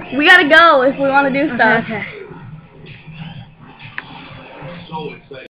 We gotta go if we want to do stuff. Okay.